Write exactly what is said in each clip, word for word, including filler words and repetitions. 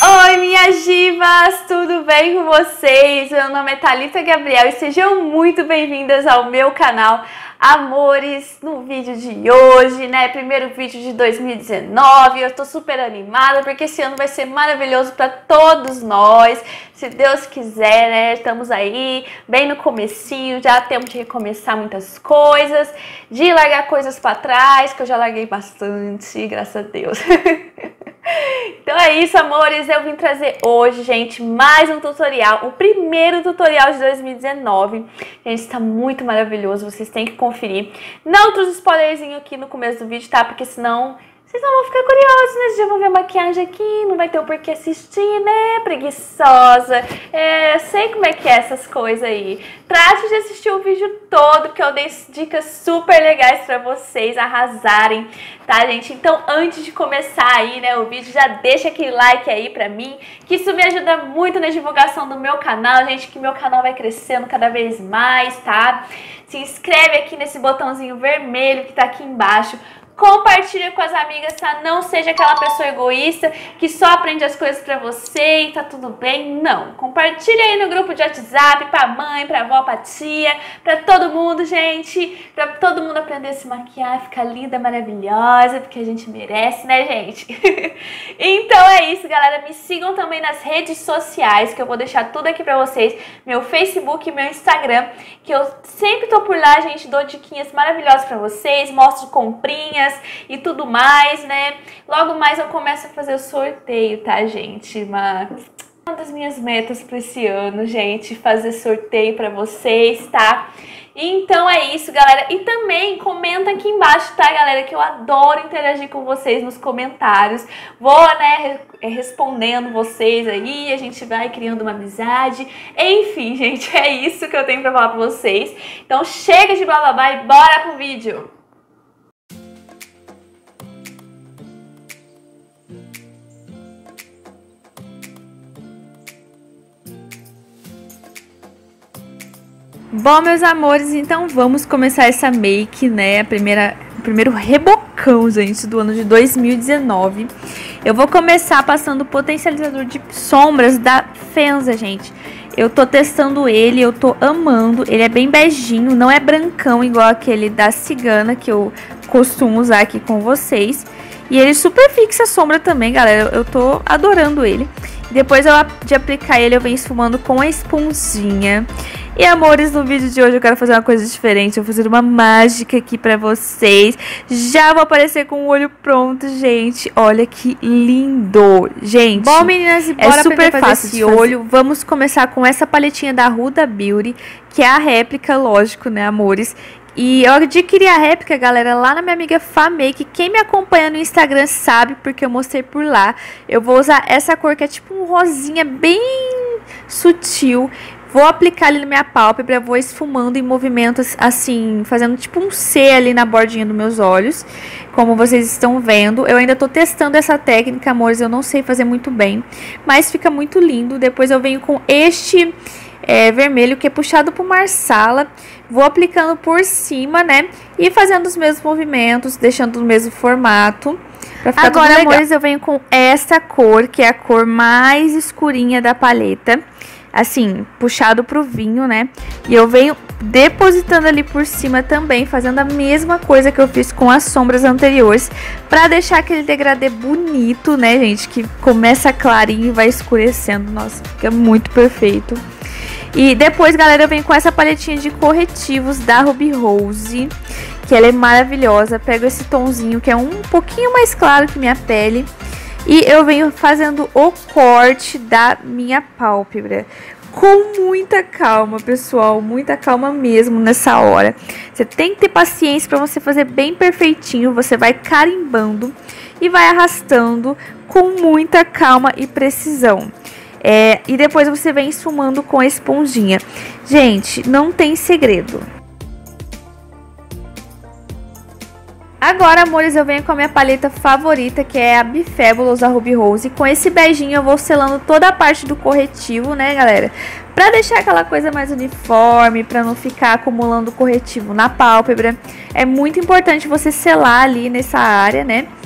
Oi, minhas divas! Tudo bem com vocês? Meu nome é Thalita Gabriel e sejam muito bem-vindas ao meu canal. Amores, no vídeo de hoje, né, primeiro vídeo de dois mil e dezenove, eu tô super animada porque esse ano vai ser maravilhoso para todos nós, se Deus quiser, né, estamos aí, bem no comecinho, já temos de recomeçar muitas coisas, de largar coisas para trás, que eu já larguei bastante, graças a Deus. Então é isso, amores, eu vim trazer hoje, gente, mais um tutorial, o primeiro tutorial de dois mil e dezenove. Gente, está muito maravilhoso, vocês têm que conferir. Não trouxe spoilerzinho aqui no começo do vídeo, tá? Porque senão vocês não vão ficar curiosos, né? Vocês já vão ver a maquiagem aqui, não vai ter o porquê assistir, né? Preguiçosa. É, sei como é que é essas coisas aí. Trate de assistir o vídeo todo, que eu dei dicas super legais pra vocês arrasarem, tá, gente? Então, antes de começar aí, né, o vídeo, já deixa aquele like aí pra mim, que isso me ajuda muito na divulgação do meu canal, gente, que meu canal vai crescendo cada vez mais, tá? Se inscreve aqui nesse botãozinho vermelho que tá aqui embaixo. Compartilha com as amigas, tá? Não seja aquela pessoa egoísta que só aprende as coisas pra você e tá tudo bem. Não. Compartilha aí no grupo de WhatsApp pra mãe, pra avó, pra tia, pra todo mundo, gente. Pra todo mundo aprender a se maquiar, ficar linda, maravilhosa, porque a gente merece, né, gente? Então é isso, galera. Me sigam também nas redes sociais, que eu vou deixar tudo aqui pra vocês. Meu Facebook e meu Instagram, que eu sempre tô por lá, gente. Dou diquinhas maravilhosas pra vocês, mostro comprinhas e tudo mais, né? Logo mais eu começo a fazer o sorteio, tá, gente? Uma, uma das minhas metas para esse ano, gente, fazer sorteio para vocês, tá? Então é isso, galera. E também comenta aqui embaixo, tá, galera? Que eu adoro interagir com vocês nos comentários. Vou, né, respondendo vocês aí, a gente vai criando uma amizade. Enfim, gente, é isso que eu tenho pra falar pra vocês. Então chega de blá blá blá e bora pro vídeo! Bom, meus amores, então vamos começar essa make, né, a primeira, o primeiro rebocão, gente, do ano de dois mil e dezenove. Eu vou começar passando o potencializador de sombras da Fenza, gente. Eu tô testando ele, eu tô amando, ele é bem beijinho, não é brancão igual aquele da Cigana que eu costumo usar aqui com vocês. E ele super fixa a sombra também, galera, eu tô adorando ele. Depois eu, de aplicar ele, eu venho esfumando com a esponjinha. E, amores, no vídeo de hoje eu quero fazer uma coisa diferente. Eu vou fazer uma mágica aqui pra vocês. Já vou aparecer com o olho pronto, gente. Olha que lindo, gente. Bom, meninas, e bora é super fácil esse olho. Vamos começar com essa paletinha da Huda Beauty, que é a réplica, lógico, né, amores? E eu adquiri a réplica, galera, lá na minha amiga Famake. Quem me acompanha no Instagram sabe, porque eu mostrei por lá. Eu vou usar essa cor que é tipo um rosinha bem sutil. Vou aplicar ali na minha pálpebra, vou esfumando em movimentos assim, fazendo tipo um C ali na bordinha dos meus olhos. Como vocês estão vendo, eu ainda tô testando essa técnica, amores, eu não sei fazer muito bem, mas fica muito lindo. Depois eu venho com este é, vermelho, que é puxado por marsala. Vou aplicando por cima, né, e fazendo os mesmos movimentos, deixando no mesmo formato. Pra ficar Agora, amores, eu venho com essa cor, que é a cor mais escurinha da paleta. Assim, puxado pro vinho, né? E eu venho depositando ali por cima também, fazendo a mesma coisa que eu fiz com as sombras anteriores, pra deixar aquele degradê bonito, né, gente? Que começa clarinho e vai escurecendo. Nossa, fica muito perfeito. E depois, galera, eu venho com essa paletinha de corretivos da Ruby Rose, que ela é maravilhosa. Pego esse tonzinho que é um pouquinho mais claro que minha pele. E eu venho fazendo o corte da minha pálpebra com muita calma, pessoal, muita calma mesmo nessa hora. Você tem que ter paciência para você fazer bem perfeitinho. Você vai carimbando e vai arrastando com muita calma e precisão. É, e depois você vem esfumando com a esponjinha. Gente, não tem segredo. Agora, amores, eu venho com a minha paleta favorita, que é a Befabulous da Ruby Rose. Com esse beijinho eu vou selando toda a parte do corretivo, né, galera? Pra deixar aquela coisa mais uniforme, pra não ficar acumulando corretivo na pálpebra. É muito importante você selar ali nessa área, né?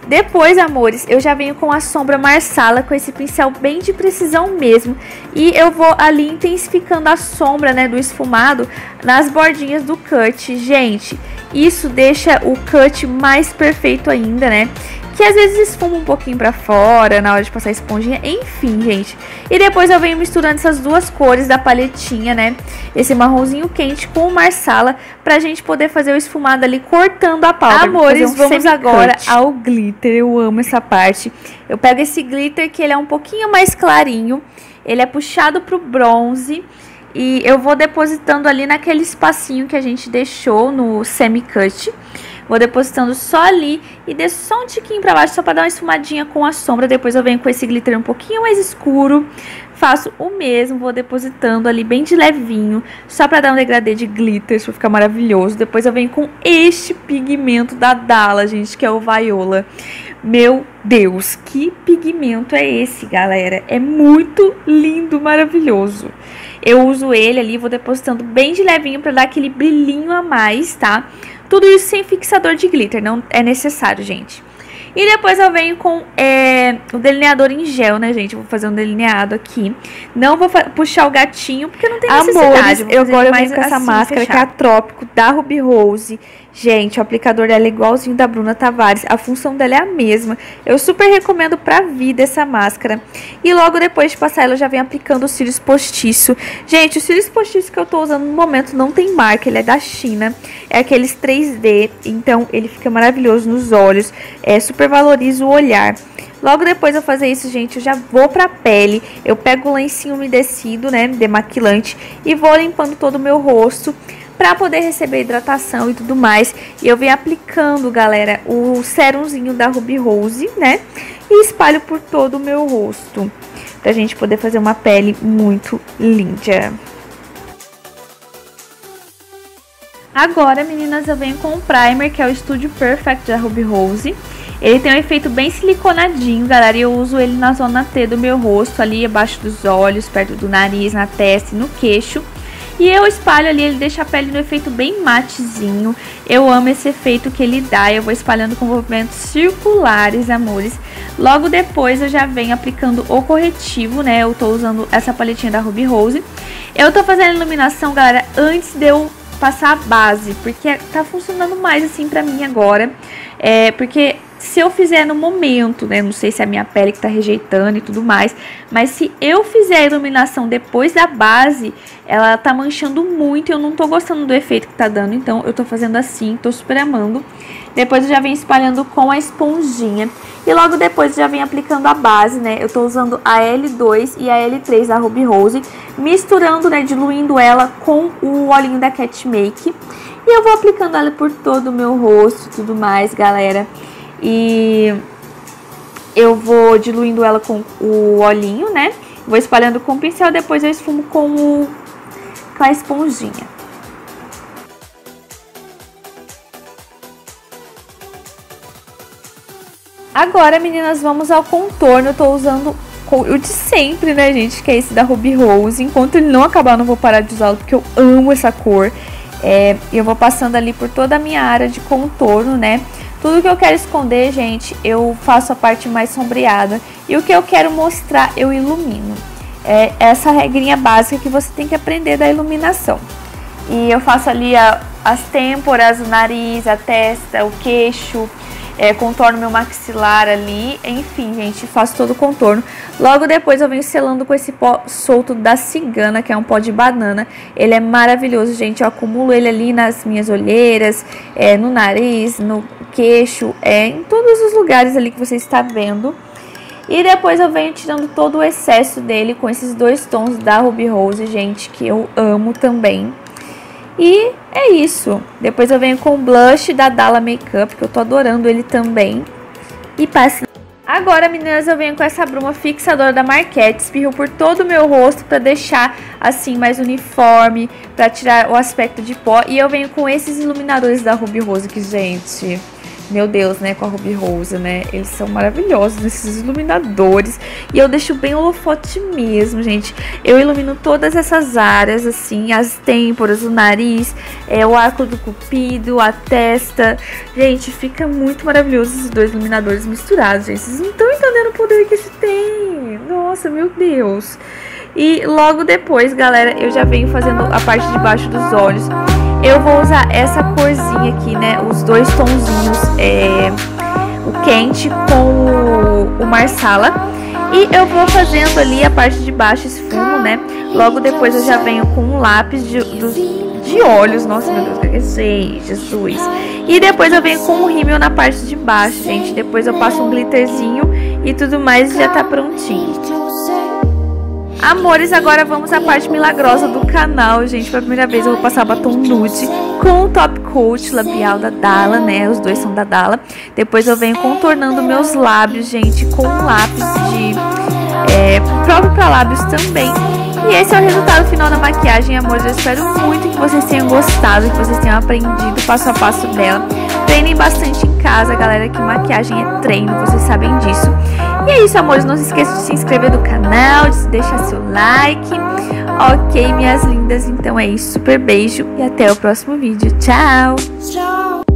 Depois, amores, eu já venho com a sombra Marsala, com esse pincel bem de precisão mesmo. E eu vou ali intensificando a sombra, né, do esfumado nas bordinhas do cut. Gente, isso deixa o cut mais perfeito ainda, né? Que às vezes esfuma um pouquinho pra fora na hora de passar a esponjinha, enfim, gente. E depois eu venho misturando essas duas cores da paletinha, né? Esse marronzinho quente com o Marsala, pra gente poder fazer o esfumado ali cortando a pálpebra. Amores, um vamos agora ao glitter. Eu amo essa parte. Eu pego esse glitter que ele é um pouquinho mais clarinho, ele é puxado pro bronze. E eu vou depositando ali naquele espacinho que a gente deixou no semi-cut. Vou depositando só ali e desço só um tiquinho pra baixo, só pra dar uma esfumadinha com a sombra. Depois eu venho com esse glitter um pouquinho mais escuro. Faço o mesmo, vou depositando ali bem de levinho, só pra dar um degradê de glitter, pra ficar maravilhoso. Depois eu venho com este pigmento da Dalla, gente, que é o Viola. Meu Deus, que pigmento é esse, galera? É muito lindo, maravilhoso. Eu uso ele ali, vou depositando bem de levinho pra dar aquele brilhinho a mais, tá? Tudo isso sem fixador de glitter, não é necessário, gente. E depois eu venho com é, o delineador em gel, né, gente? Eu vou fazer um delineado aqui. Não vou puxar o gatinho, porque não tem necessidade. Amores, eu agora venho com essa assim, máscara fechado. Que é a Trópico, da Ruby Rose. Gente, o aplicador dela é igualzinho da Bruna Tavares. A função dela é a mesma. Eu super recomendo pra vida essa máscara. E logo depois de passar ela, eu já venho aplicando os cílios postiço. Gente, os cílios postiço que eu tô usando no momento não tem marca. Ele é da China. É aqueles três D. Então, ele fica maravilhoso nos olhos. É, super valoriza o olhar. Logo depois de eu fazer isso, gente, eu já vou pra pele. Eu pego o lencinho umedecido, né, demaquilante. E vou limpando todo o meu rosto, pra poder receber hidratação e tudo mais. E eu venho aplicando, galera, o serumzinho da Ruby Rose, né? E espalho por todo o meu rosto, pra gente poder fazer uma pele muito linda. Agora, meninas, eu venho com o primer, que é o Studio Perfect da Ruby Rose. Ele tem um efeito bem siliconadinho, galera, e eu uso ele na zona T do meu rosto, ali abaixo dos olhos, perto do nariz, na testa e no queixo. E eu espalho ali, ele deixa a pele no efeito bem matezinho. Eu amo esse efeito que ele dá. Eu vou espalhando com movimentos circulares, amores. Logo depois eu já venho aplicando o corretivo, né? Eu tô usando essa paletinha da Ruby Rose. Eu tô fazendo a iluminação, galera, antes de eu passar a base, porque tá funcionando mais assim pra mim agora. É, porque se eu fizer no momento, né, não sei se é a minha pele que tá rejeitando e tudo mais, mas se eu fizer a iluminação depois da base, ela tá manchando muito e eu não tô gostando do efeito que tá dando, então eu tô fazendo assim, tô super amando. Depois eu já venho espalhando com a esponjinha e logo depois eu já venho aplicando a base, né, eu tô usando a L dois e a L três da Ruby Rose, misturando, né, diluindo ela com o olhinho da Cat Make e eu vou aplicando ela por todo o meu rosto e tudo mais, galera. E eu vou diluindo ela com o olhinho, né? Vou espalhando com o pincel, depois eu esfumo com, o, com a esponjinha. Agora, meninas, vamos ao contorno. Eu tô usando o de sempre, né, gente? Que é esse da Ruby Rose. Enquanto ele não acabar, eu não vou parar de usá-lo, porque eu amo essa cor. É, eu vou passando ali por toda a minha área de contorno, né? Tudo que eu quero esconder, gente, eu faço a parte mais sombreada. E o que eu quero mostrar, eu ilumino. É essa regrinha básica que você tem que aprender da iluminação. E eu faço ali a, as têmporas, o nariz, a testa, o queixo. É, contorno meu maxilar ali, enfim, gente, faço todo o contorno. Logo depois eu venho selando com esse pó solto da Cigana, que é um pó de banana. Ele é maravilhoso, gente, eu acumulo ele ali nas minhas olheiras, é, no nariz, no queixo, é, em todos os lugares ali que você está vendo. E depois eu venho tirando todo o excesso dele com esses dois tons da Ruby Rose, gente, que eu amo também. E é isso. Depois eu venho com o blush da Dalla Makeup, que eu tô adorando ele também. E passo. Agora, meninas, eu venho com essa bruma fixadora da Marquette. Espirro por todo o meu rosto pra deixar assim mais uniforme, pra tirar o aspecto de pó. E eu venho com esses iluminadores da Ruby Rose, que, gente, meu Deus, né, com a Ruby Rose, né, eles são maravilhosos, esses iluminadores, e eu deixo bem holofote mesmo, gente, eu ilumino todas essas áreas, assim, as têmporas, o nariz, é, o arco do cupido, a testa, gente, fica muito maravilhoso esses dois iluminadores misturados, gente, vocês não estão entendendo o poder que esse tem, nossa, meu Deus. E logo depois, galera, eu já venho fazendo a parte de baixo dos olhos. Eu vou usar essa corzinha aqui, né? Os dois tonzinhos, é, o quente com o, o marsala. E eu vou fazendo ali a parte de baixo, esfumo, né? Logo depois eu já venho com um lápis de, do, de olhos. Nossa, meu Deus, que é isso aí, Jesus. E depois eu venho com o rímel na parte de baixo, gente. Depois eu passo um glitterzinho e tudo mais e já tá prontinho. Amores, agora vamos à parte milagrosa do canal, gente. Pela primeira vez eu vou passar batom nude com o top coat labial da Dalla, né? Os dois são da Dalla. Depois eu venho contornando meus lábios, gente, com um lápis de é, próprio para lábios também. E esse é o resultado final da maquiagem, amores. Eu espero muito que vocês tenham gostado, que vocês tenham aprendido passo a passo dela. Treinem bastante em casa, galera, que maquiagem é treino, vocês sabem disso. E é isso, amores, não se esqueça de se inscrever no canal, de deixar seu like. Ok, minhas lindas, então é isso, super beijo e até o próximo vídeo. Tchau!